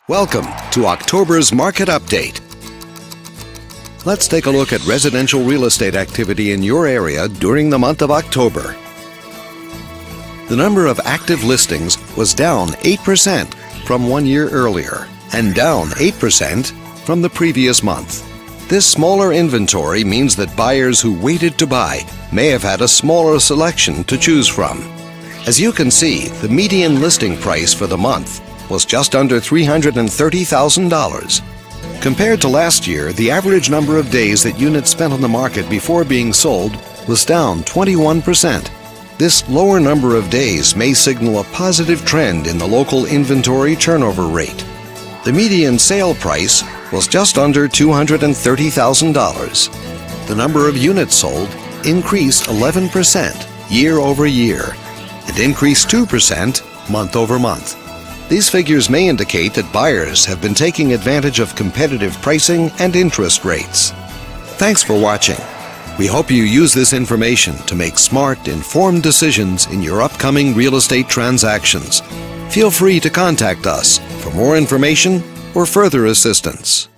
Welcome to October's Market Update. Let's take a look at residential real estate activity in your area during the month of October. The number of active listings was down 8% from 1 year earlier and down 8% from the previous month. This smaller inventory means that buyers who waited to buy may have had a smaller selection to choose from. As you can see, the median listing price for the month was just under $330,000. Compared to last year, the average number of days that units spent on the market before being sold was down 21%. This lower number of days may signal a positive trend in the local inventory turnover rate. The median sale price was just under $230,000. The number of units sold increased 11% year over year and increased 2% month over month. These figures may indicate that buyers have been taking advantage of competitive pricing and interest rates. Thanks for watching. We hope you use this information to make smart, informed decisions in your upcoming real estate transactions. Feel free to contact us for more information or further assistance.